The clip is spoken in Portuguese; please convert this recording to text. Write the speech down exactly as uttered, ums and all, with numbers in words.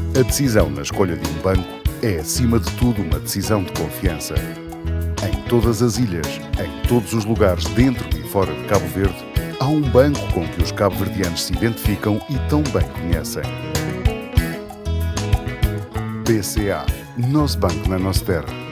A decisão na escolha de um banco é, acima de tudo, uma decisão de confiança. Em todas as ilhas, em todos os lugares dentro e fora de Cabo Verde, há um banco com que os cabo-verdianos se identificam e tão bem conhecem. B C A, nosso banco na nossa terra.